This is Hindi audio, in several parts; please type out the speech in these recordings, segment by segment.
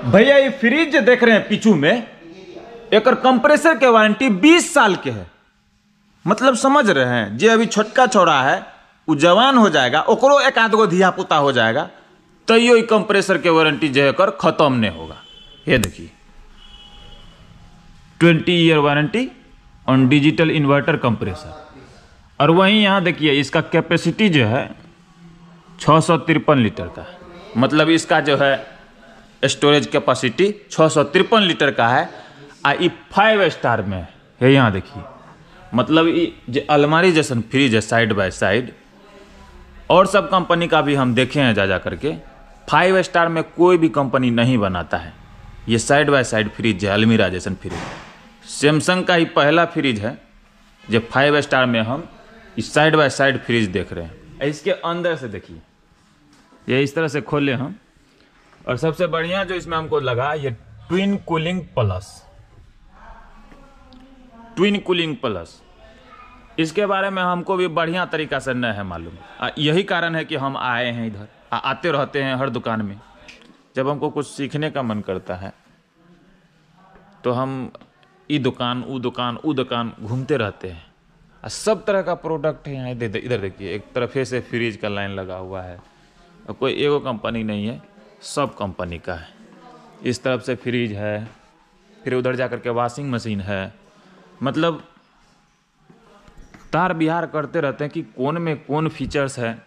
भैया ये फ्रिज जो देख रहे हैं पीछू में, एक कंप्रेसर के वारंटी 20 साल के है। मतलब समझ रहे हैं, जे अभी छोटका छोड़ा है वो जवान हो जाएगा, ओकरो एक आध गो धिया पुता हो जाएगा, तैयो कंप्रेसर के वारंटी जो है कर खत्म नहीं होगा। ये देखिए 20 year warranty on digital inverter compressor. और वहीं यहाँ देखिए इसका कैपेसिटी जो है 653 लीटर का है। मतलब इसका जो है स्टोरेज कैपेसिटी 653 लीटर का है। ये 5 स्टार में है। यहाँ देखिए मतलब ये अलमारी जैसन फ्रिज है साइड बाय साइड। और सब कंपनी का भी हम देखे हैं जा करके, 5 स्टार में कोई भी कंपनी नहीं बनाता है। ये साइड बाय साइड फ्रिज है, अलमीरा जैसन फ्रिज। सैमसंग का ही पहला फ्रिज है जो 5 स्टार में हम इस साइड बाय साइड फ्रिज देख रहे हैं। इसके अंदर से देखिए, ये इस तरह से खोले हम। और सबसे बढ़िया जो इसमें हमको लगा ये ट्विन कूलिंग प्लस। इसके बारे में हमको भी बढ़िया तरीका से नहीं है मालूम। यही कारण है कि हम आए हैं इधर, आते रहते हैं हर दुकान में। जब हमको कुछ सीखने का मन करता है तो हम ये दुकान वो दुकान घूमते रहते हैं। सब तरह का प्रोडक्ट है यहाँ। इधर देखिए, एक तरफे से फ्रिज का लाइन लगा हुआ है और कोई एगो कंपनी नहीं है, सब कंपनी का है। इस तरफ से फ्रिज है, फिर उधर जा कर के वॉशिंग मशीन है। मतलब तार बिहार करते रहते हैं कि कौन में कौन फीचर्स है,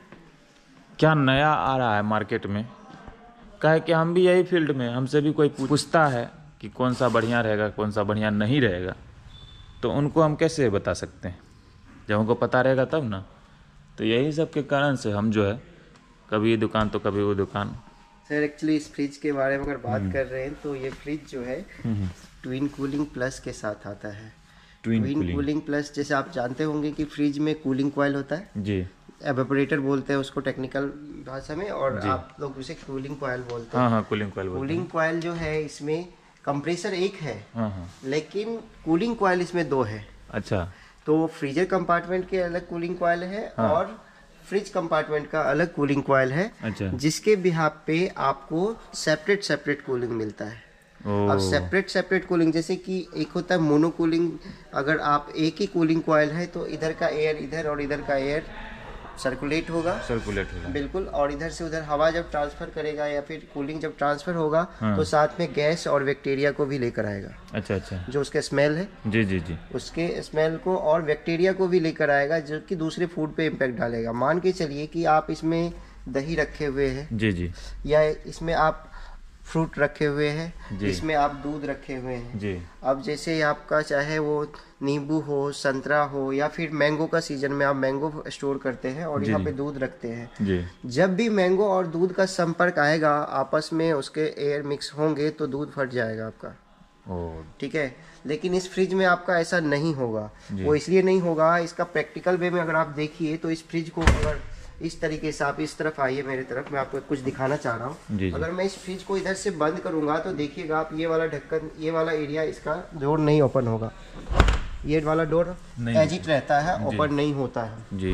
क्या नया आ रहा है मार्केट में। कहे कि हम भी यही फील्ड में, हमसे भी कोई पूछता है कि कौन सा बढ़िया रहेगा कौन सा बढ़िया नहीं रहेगा, तो उनको हम कैसे बता सकते हैं। जब हमको पता रहेगा तब ना। तो यही सब के कारण से हम जो है कभी ये दुकान तो कभी वो दुकान। सर एक्चुअली इस फ्रिज के बारे में अगर बात कर रहे हैं तो ये फ्रिज जो है ट्विन कूलिंग प्लस के साथ आता है। ट्विन कूलिंग प्लस जैसे आप जानते होंगे कि फ्रिज में कूलिंग कॉइल होता है जी, एवेपोरेटर बोलते हैं उसको टेक्निकल भाषा में, और आप लोग उसे कूलिंग कॉइल बोलते हैं। हाँ, कूलिंग कॉइल। कूलिंग कॉइल जो है इसमें कंप्रेसर एक है, लेकिन कूलिंग कॉइल इसमें 2 है। अच्छा, तो फ्रीजर कंपार्टमेंट के अलग कूलिंग कॉइल है और फ्रिज कंपार्टमेंट का अलग कूलिंग कॉइल है। अच्छा। जिसके बिहाफ पे आपको सेपरेट कूलिंग मिलता है। अब सेपरेट कूलिंग जैसे कि एक होता है मोनो कूलिंग। अगर आप एक ही कूलिंग कॉइल है तो इधर का एयर इधर और इधर का एयर सर्कुलेट होगा बिल्कुल, और इधर से उधर हवा जब ट्रांसफर करेगा या फिर कूलिंग जब ट्रांसफर होगा तो साथ में गैस और बैक्टीरिया को भी लेकर आएगा। अच्छा, जो उसका स्मेल है जी, उसके स्मेल को और बैक्टीरिया को भी लेकर आएगा, जो कि दूसरे फूड पे इम्पैक्ट डालेगा। मान के चलिए कि आप इसमें दही रखे हुए हैं जी, या इसमें आप फ्रूट रखे हुए हैं, इसमें आप दूध रखे हुए हैं जी। अब जैसे आपका चाहे वो नींबू हो, संतरा हो, या फिर मैंगो का सीजन में आप मैंगो स्टोर करते हैं और यहाँ पे दूध रखते हैं जी। जब भी मैंगो और दूध का संपर्क आएगा आपस में, उसके एयर मिक्स होंगे तो दूध फट जाएगा आपका। ठीक है, लेकिन इस फ्रिज में आपका ऐसा नहीं होगा। वो इसलिए नहीं होगा, इसका प्रैक्टिकल वे में अगर आप देखिए तो इस फ्रिज को अगर इस तरीके से आप इस तरफ आइए मेरे तरफ, मैं आपको कुछ दिखाना चाह रहा हूँ। अगर मैं इस फ्रिज को इधर से बंद करूंगा तो देखिएगा आप, ये वाला ढक्कन, ये वाला एरिया, इसका डोर नहीं ओपन होगा। ये वाला डोर एजिट रहता है, ओपन नहीं होता है जी।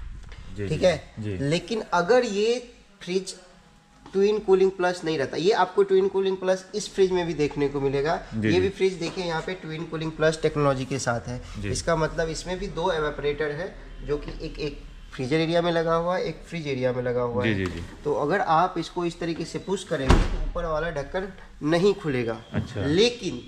ठीक है, लेकिन अगर ये फ्रिज ट्विन कूलिंग प्लस नहीं रहता, ये आपको ट्विन कूलिंग प्लस इस फ्रिज में भी देखने को मिलेगा। ये भी फ्रिज देखिए यहाँ पे ट्विन कूलिंग प्लस टेक्नोलॉजी के साथ है। इसका मतलब इसमें भी 2 एवेपोरेटर है, जो कि एक फ्रीजर एरिया में लगा हुआ है, एक फ्रिज एरिया में लगा हुआ है जी। तो अगर आप इसको इस तरीके से पुश करेंगे तो ऊपर वाला ढक्कन नहीं खुलेगा। अच्छा। लेकिन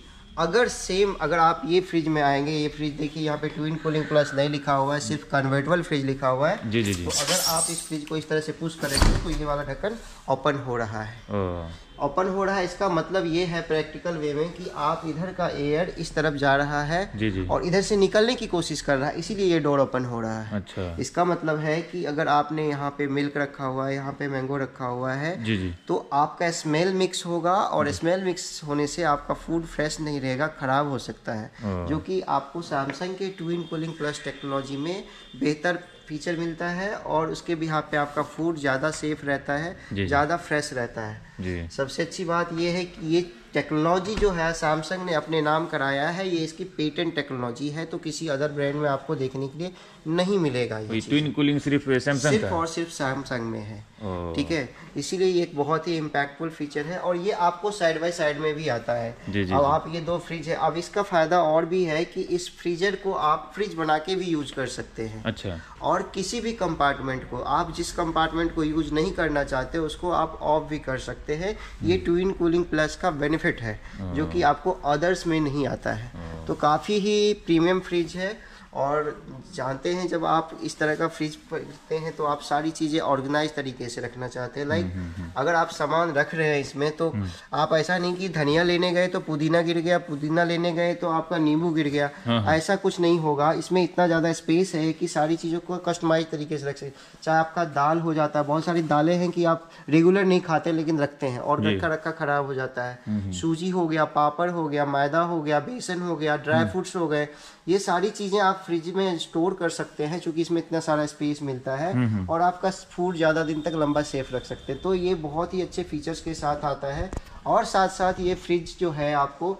अगर आप ये फ्रिज में आएंगे, ये फ्रिज देखिए यहाँ पे ट्विन कूलिंग प्लस नहीं लिखा हुआ है, सिर्फ कन्वर्टेबल फ्रिज लिखा हुआ है जी। तो अगर आप इस फ्रिज को इस तरह से पुश करेंगे तो ये वाला ढक्कन ओपन हो रहा है। ओपन हो रहा है, इसका मतलब ये है प्रैक्टिकल वे में कि आप इधर का एयर इस तरफ जा रहा है जी। और इधर से निकलने की कोशिश कर रहा है, इसीलिए ये डोर ओपन हो रहा है। अच्छा। इसका मतलब है कि अगर आपने यहाँ पे मिल्क रखा हुआ है, यहाँ पे मैंगो रखा हुआ है जी। तो आपका स्मेल मिक्स होगा, और स्मेल मिक्स होने से आपका फूड फ्रेश नहीं रहेगा, खराब हो सकता है। जो कि आपको सैमसंग के ट्विन कूलिंग प्लस टेक्नोलॉजी में बेहतर फीचर मिलता है, और उसके भी यहाँ पे आपका फूड ज़्यादा सेफ रहता है, ज़्यादा फ्रेश रहता है जी। सबसे अच्छी बात ये है कि ये टेक्नोलॉजी जो है सैमसंग ने अपने नाम कराया है, ये इसकी पेटेंट टेक्नोलॉजी है, तो किसी अदर ब्रांड में आपको देखने के लिए नहीं मिलेगा। ये ट्विन कूलिंग सिर्फ सैमसंग सिर्फ और सिर्फ सैमसंग में है, ठीक है। इसीलिए ये एक बहुत ही इम्पैक्टफुल फीचर है और ये आपको साइड बाय साइड में भी आता है। अब आप ये 2 फ्रिज है, अब इसका फायदा और भी है कि इस फ्रीजर को आप फ्रिज बना के भी यूज कर सकते हैं। अच्छा। और किसी भी कंपार्टमेंट को, आप जिस कंपार्टमेंट को यूज नहीं करना चाहते उसको आप ऑफ भी कर सकते हैं। ये ट्विन कूलिंग प्लस का बेनिफिट है जो कि आपको अदर्स में नहीं आता है। तो काफ़ी ही प्रीमियम फ्रिज है। और जानते हैं जब आप इस तरह का फ्रिज खरीदते हैं तो आप सारी चीज़ें ऑर्गेनाइज तरीके से रखना चाहते हैं। लाइक अगर आप सामान रख रहे हैं इसमें, तो आप ऐसा नहीं कि धनिया लेने गए तो पुदीना गिर गया, पुदीना लेने गए तो आपका नींबू गिर गया, ऐसा कुछ नहीं होगा। इसमें इतना ज़्यादा स्पेस है कि सारी चीज़ों को कस्टमाइज तरीके से रख सकते। चाहे आपका दाल हो जाता है, बहुत सारी दालें हैं कि आप रेगुलर नहीं खाते लेकिन रखते हैं और रखा रखा खराब हो जाता है। सूजी हो गया, पापड़ हो गया, मैदा हो गया, बेसन हो गया, ड्राई फ्रूट्स हो गए, ये सारी चीज़ें आप फ्रिज में स्टोर कर सकते हैं क्योंकि इसमें इतना सारा स्पेस मिलता है और आपका फूड ज़्यादा दिन तक लंबा सेफ रख सकते हैं। तो ये बहुत ही अच्छे फीचर्स के साथ आता है। और साथ साथ ये फ्रिज जो है आपको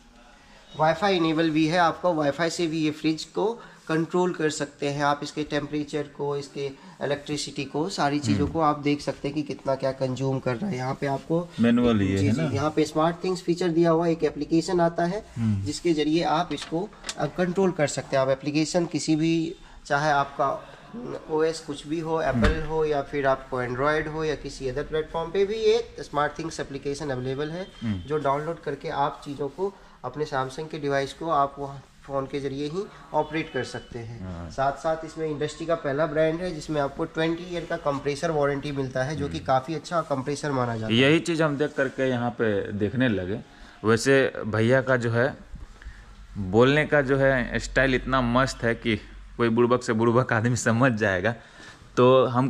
वाईफाई इनेबल भी है। आपका वाईफाई से भी ये फ्रिज को कंट्रोल कर सकते हैं। आप इसके टेम्परेचर को, इसके इलेक्ट्रिसिटी को, सारी चीज़ों को आप देख सकते हैं कि कितना क्या कंज्यूम कर रहा है। यहाँ पे आपको मैनुअल ही है ना, यहाँ पे स्मार्ट थिंग्स फीचर दिया हुआ है। एक एप्लीकेशन आता है जिसके जरिए आप इसको कंट्रोल कर सकते हैं। आप एप्लीकेशन किसी भी, चाहे आपका OS कुछ भी हो, एप्पल हो या फिर आपको एंड्रॉयड हो या किसी अदर प्लेटफॉर्म पे भी ये स्मार्ट थिंग्स एप्लीकेशन अवेलेबल है जो डाउनलोड करके आप चीज़ों को, अपने सैमसंग के डिवाइस को आप वहाँ फ़ोन के जरिए ही ऑपरेट कर सकते हैं। साथ साथ इसमें इंडस्ट्री का पहला ब्रांड है जिसमें आपको 20 ईयर का कंप्रेसर वारंटी मिलता है जो कि काफ़ी अच्छा कंप्रेसर माना जाता है। यही चीज़ हम देख करके यहाँ पे देखने लगे। वैसे भैया का जो है बोलने का जो है स्टाइल इतना मस्त है कि कोई बुड़बक से बुड़बक आदमी समझ जाएगा। तो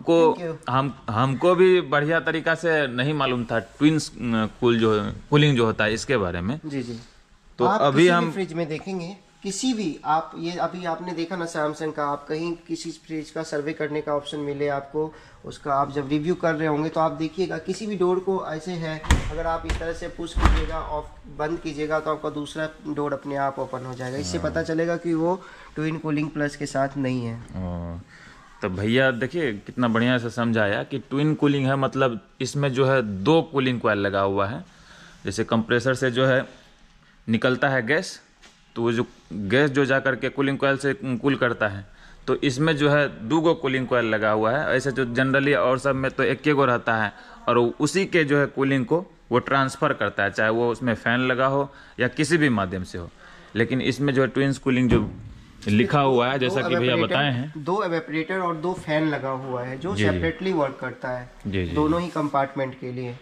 हमको भी बढ़िया तरीका से नहीं मालूम था ट्विंस कूलिंग जो होता है इसके बारे में। जी जी। तो अभी हम फ्रिज में देखेंगे किसी भी, आप ये अभी आपने देखा ना सैमसंग का, आप कहीं किसी फ्रिज का सर्वे करने का ऑप्शन मिले आपको, उसका आप जब रिव्यू कर रहे होंगे तो आप देखिएगा किसी भी डोर को ऐसे है, अगर आप इस तरह से पुश कीजिएगा, ऑफ बंद कीजिएगा तो आपका दूसरा डोर अपने आप ओपन हो जाएगा। इससे पता चलेगा कि वो ट्विन कूलिंग प्लस के साथ नहीं है। तो भैया देखिए कितना बढ़िया से समझाया कि ट्विन कूलिंग है, मतलब इसमें जो है 2 कूलिंग कॉइल लगा हुआ है। जैसे कंप्रेसर से जो है निकलता है गैस, तो वो जो गैस जो जा करके कूलिंग कॉइल से कूल करता है, तो इसमें जो है 2 कूलिंग कॉइल लगा हुआ है। ऐसे जो जनरली और सब में तो 1 गो रहता है और उसी के जो है कूलिंग को वो ट्रांसफ़र करता है, चाहे वो उसमें फ़ैन लगा हो या किसी भी माध्यम से हो। लेकिन इसमें जो है ट्विंस कूलिंग जो लिखा हुआ है, जैसा कि भैया बताए हैं, 2 एवेपोरेटर और 2 फैन लगा हुआ है जो सेपरेटली वर्क करता है दोनों ही कंपार्टमेंट के लिए।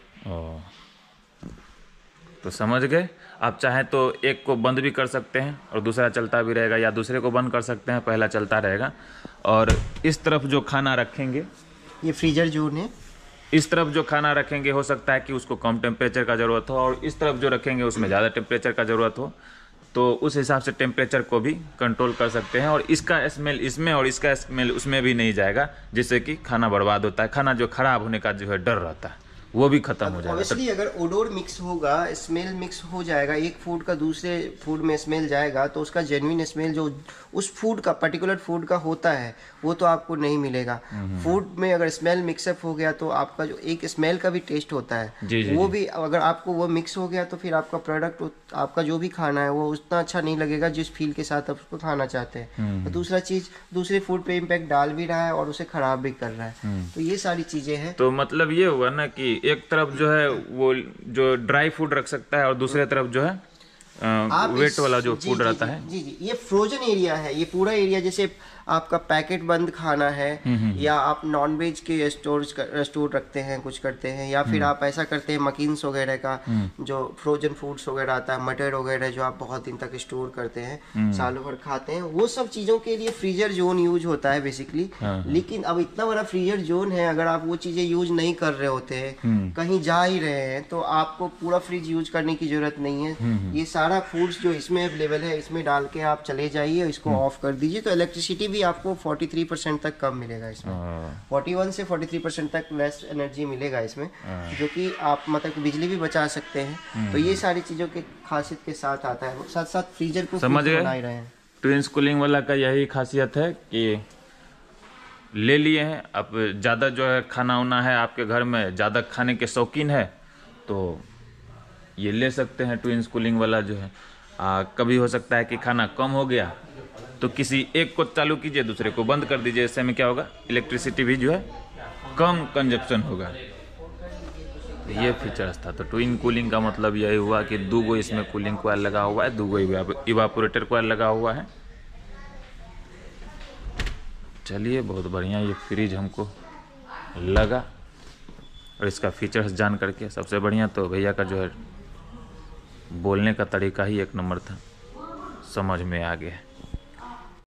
तो समझ गए। आप चाहें तो एक को बंद भी कर सकते हैं और दूसरा चलता भी रहेगा, या दूसरे को बंद कर सकते हैं, पहला चलता रहेगा। और इस तरफ जो खाना रखेंगे, ये फ्रीजर जोन है, इस तरफ जो खाना रखेंगे हो सकता है कि उसको कम टेम्परेचर का ज़रूरत हो और इस तरफ जो रखेंगे उसमें ज़्यादा टेम्परेचर का ज़रूरत हो, तो उस हिसाब से टेम्परेचर को भी कंट्रोल कर सकते हैं। और इसका स्मेल इसमें और इसका स्मेल उसमें भी नहीं जाएगा, जिससे कि खाना बर्बाद होता है। खाना जो खराब होने का जो है डर रहता है वो भी खत्म हो जाएगा। ऑब्वियसली अगर ओडोर मिक्स होगा, स्मेल मिक्स हो जाएगा, एक फूड का दूसरे फूड में स्मेल जाएगा तो उसका जेन्युइन स्मेल जो उस फूड का, पर्टिकुलर फूड का होता है वो तो आपको नहीं मिलेगा। फूड में अगर स्मेल मिक्सअप हो गया तो आपका जो एक स्मेल का भी टेस्ट होता है वो भी अगर आपको वो मिक्स हो गया तो फिर आपका प्रोडक्ट, आपका जो भी खाना है वो उतना अच्छा नहीं लगेगा जिस फील के साथ आप उसको खाना चाहते हैं। तो दूसरा चीज दूसरे फूड पे इम्पैक्ट डाल भी रहा है और उसे खराब भी कर रहा है। तो ये सारी चीजें हैं। तो मतलब ये हुआ ना कि एक तरफ जो है वो जो ड्राई फूड रख सकता है और दूसरे तरफ जो है वेट वाला जो फूड रहता है। जी, ये फ्रोजन एरिया है। ये पूरा एरिया जैसे आपका पैकेट बंद खाना है या आप नॉनवेज के स्टोर रखते हैं, कुछ करते हैं, या फिर आप ऐसा करते हैं मकीन्स वगैरह का जो फ्रोजन फूड्स वगैरह आता है, मटर वगैरह जो आप बहुत दिन तक स्टोर करते हैं, सालों भर खाते हैं, वो सब चीज़ों के लिए फ्रीजर जोन यूज होता है बेसिकली। लेकिन अब इतना बड़ा फ्रीजर जोन है, अगर आप वो चीज़ें यूज नहीं कर रहे होते हैं, कहीं जा ही रहे हैं, तो आपको पूरा फ्रिज यूज करने की जरूरत नहीं है। ये सारा फूड्स जो इसमें अवेलेबल है इसमें डाल के आप चले जाइए, इसको ऑफ कर दीजिए, तो इलेक्ट्रिसिटी भी आपको 43% तक कम मिलेगा इसमें। 41 से 43% तक लेस एनर्जी मिलेगा इसमें, जो कि आप मतलब बिजली भी बचा सकते हैं। तो ये सारी चीज़ों के खासियत के साथ आता है। साथ साथ फ्रीजर को समझ गए, बना ही रहे हैं। ट्विंस कूलिंग वाला का यही खासियत है कि ले लिए हैं, अब ज़्यादा जो है खाना वाना है आपके घर में, ज़्यादा खाने के शौकीन है तो ये ले सकते हैं ट्विंस कूलिंग वाला जो है। कभी हो सकता है कि खाना कम हो गया तो किसी एक को चालू कीजिए, दूसरे को बंद कर दीजिए, इससे में क्या होगा, इलेक्ट्रिसिटी भी जो है कम कंजप्शन होगा। ये फीचर्स था। तो ट्विन कूलिंग का मतलब यही हुआ कि 2 इसमें कूलिंग कॉइल लगा हुआ है, 2 इवापोरेटर कॉइल लगा हुआ है। चलिए बहुत बढ़िया ये फ्रिज हमको लगा, और इसका फीचर्स जान करके सबसे बढ़िया तो भैया का जो है बोलने का तरीका ही एक नंबर था, समझ में आ गया।